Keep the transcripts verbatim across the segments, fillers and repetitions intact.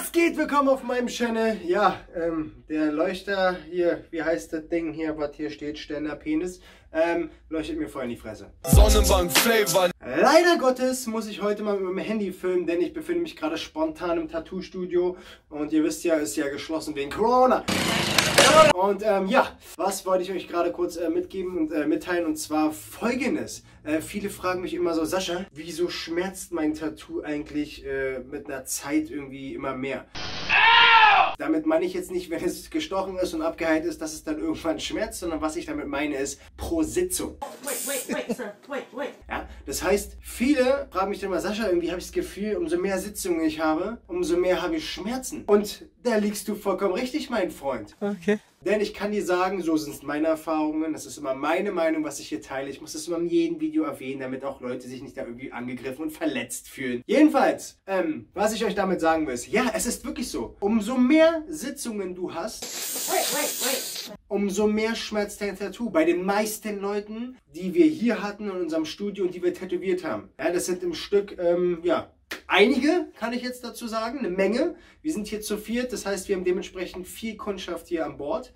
Was geht? Willkommen auf meinem Channel. Ja, ähm, der Leuchter hier, wie heißt das Ding hier, was hier steht, Ständer Penis, ähm, leuchtet mir voll in die Fresse. Sonnenbank Flavor. Leider Gottes muss ich heute mal mit meinem Handy filmen, denn ich befinde mich gerade spontan im Tattoo-Studio und ihr wisst ja, ist ja geschlossen wegen Corona. Und ähm, ja, was wollte ich euch gerade kurz äh, mitgeben und äh, mitteilen, und zwar Folgendes. Äh, viele fragen mich immer so, Sascha, wieso schmerzt mein Tattoo eigentlich äh, mit einer Zeit irgendwie immer mehr? Damit meine ich jetzt nicht, wenn es gestochen ist und abgeheilt ist, dass es dann irgendwann schmerzt, sondern was ich damit meine ist pro Sitzung. Wait, wait, wait, sir. Wait, wait. Ja, das heißt, viele fragen mich dann mal, Sascha, irgendwie habe ich das Gefühl, umso mehr Sitzungen ich habe, umso mehr habe ich Schmerzen. Und da liegst du vollkommen richtig, mein Freund. Okay. Denn ich kann dir sagen, so sind meine Erfahrungen, das ist immer meine Meinung, was ich hier teile. Ich muss das immer in jedem Video erwähnen, damit auch Leute sich nicht da irgendwie angegriffen und verletzt fühlen. Jedenfalls, ähm, was ich euch damit sagen will, ist, ja, es ist wirklich so. Umso mehr Sitzungen du hast, wait, wait, wait. umso mehr schmerzt dein Tattoo. Bei den meisten Leuten, die wir hier hatten in unserem Studio und die wir tätowiert haben. Ja, das sind im Stück, ähm, ja, einige, kann ich jetzt dazu sagen, eine Menge. Wir sind hier zu viert, das heißt, wir haben dementsprechend viel Kundschaft hier an Bord.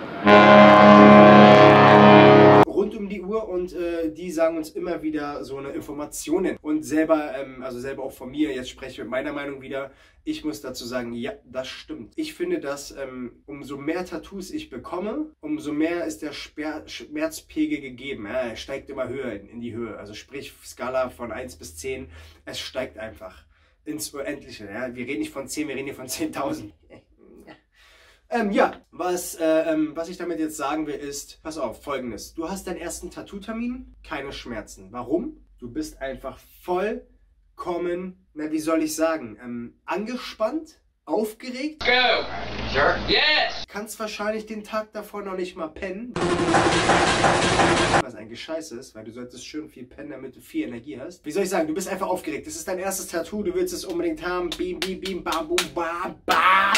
Rund um die Uhr, und äh, die sagen uns immer wieder so eine Informationen. Und selber, ähm, also selber auch von mir, jetzt spreche ich mit meiner Meinung wieder, ich muss dazu sagen, ja, das stimmt. Ich finde, dass ähm, umso mehr Tattoos ich bekomme, umso mehr ist der Sper Schmerzpegel gegeben. Ja, er steigt immer höher in, in die Höhe. Also sprich, Skala von eins bis zehn, es steigt einfach ins Unendliche. Ja? Wir reden nicht von zehn, wir reden hier von zehntausend. ähm, ja, was, äh, ähm, was ich damit jetzt sagen will ist, pass auf, Folgendes. Du hast deinen ersten Tattoo-Termin, keine Schmerzen. Warum? Du bist einfach vollkommen, na, wie soll ich sagen, ähm, angespannt, aufgeregt. Go! Sure. Yes! Kannst wahrscheinlich den Tag davor noch nicht mal pennen. Was eigentlich scheiße ist, weil du solltest schön viel pennen, damit du viel Energie hast. Wie soll ich sagen, du bist einfach aufgeregt. Das ist dein erstes Tattoo, du willst es unbedingt haben. Bim, bim, bim, bam, bum, bam, bam.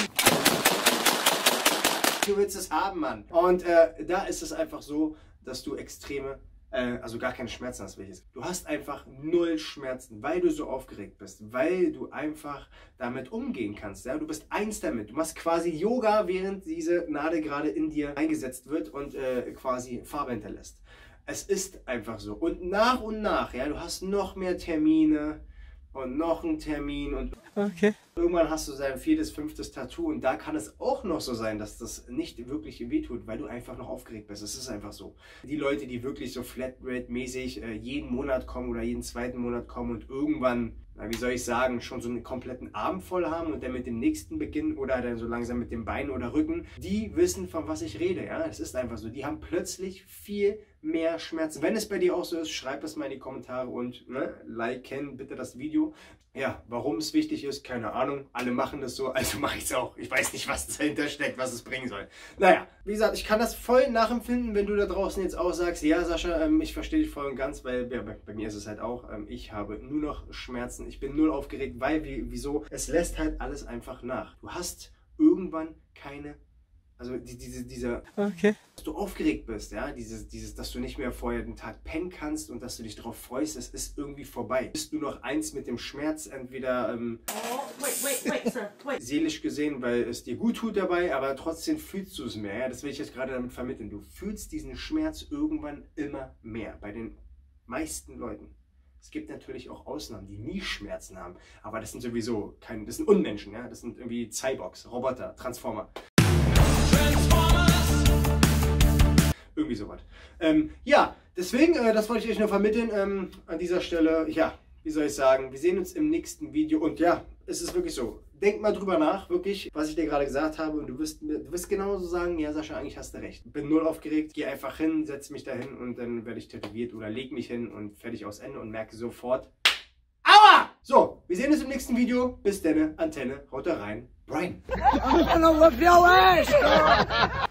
Du willst es haben, Mann. Und äh, da ist es einfach so, dass du extreme, äh, also gar keine Schmerzen hast, welches. Du hast einfach null Schmerzen, weil du so aufgeregt bist, weil du einfach damit umgehen kannst. Ja? Du bist eins damit. Du machst quasi Yoga, während diese Nadel gerade in dir eingesetzt wird und äh, quasi Farbe hinterlässt. Es ist einfach so. Und nach und nach, ja, du hast noch mehr Termine und noch einen Termin und okay. Irgendwann hast du dein viertes, fünftes Tattoo, und da kann es auch noch so sein, dass das nicht wirklich wehtut, weil du einfach noch aufgeregt bist. Es ist einfach so. Die Leute, die wirklich so Flatrate-mäßig äh, jeden Monat kommen oder jeden zweiten Monat kommen und irgendwann, na, wie soll ich sagen, schon so einen kompletten Arm voll haben und dann mit dem nächsten beginnen oder dann so langsam mit dem Bein oder Rücken, die wissen, von was ich rede. Ja, es ist einfach so. Die haben plötzlich viel mehr Schmerzen. Wenn es bei dir auch so ist, schreib es mal in die Kommentare und ne, liken bitte das Video. Ja, warum es wichtig ist, keine Ahnung. Alle machen das so, also mache ich es auch. Ich weiß nicht, was dahinter steckt, was es bringen soll. Naja, wie gesagt, ich kann das voll nachempfinden, wenn du da draußen jetzt auch sagst, ja Sascha, ähm, ich verstehe dich voll und ganz, weil ja, bei, bei mir ist es halt auch, ähm, ich habe nur noch Schmerzen. Ich bin null aufgeregt, weil, wie, wieso? Es lässt halt alles einfach nach. Du hast irgendwann keine, also die, diese, dieser, okay. dass du aufgeregt bist, ja, dieses, dieses, dass du nicht mehr vorher den Tag pennen kannst und dass du dich darauf freust, es ist irgendwie vorbei. Bist du noch eins mit dem Schmerz, entweder ähm, oh, wait, wait, wait, sir. Wait. seelisch gesehen, weil es dir gut tut dabei, aber trotzdem fühlst du es mehr, ja, das will ich jetzt gerade damit vermitteln. Du fühlst diesen Schmerz irgendwann immer mehr, bei den meisten Leuten. Es gibt natürlich auch Ausnahmen, die nie Schmerzen haben, aber das sind sowieso keine, das sind Unmenschen, ja, das sind irgendwie Cyborgs, Roboter, Transformer. Irgendwie sowas. Ähm, ja, deswegen, äh, das wollte ich euch nur vermitteln. Ähm, an dieser Stelle, ja, wie soll ich sagen, wir sehen uns im nächsten Video. Und ja, es ist wirklich so. Denk mal drüber nach, wirklich, was ich dir gerade gesagt habe. Und du wirst, du wirst genauso sagen, ja Sascha, eigentlich hast du recht. Bin null aufgeregt, geh einfach hin, setz mich da hin und dann werde ich tätowiert oder leg mich hin und fertig aus Ende und merke sofort, aua! So, wir sehen uns im nächsten Video. Bis dann, Antenne, haut da rein. Brian.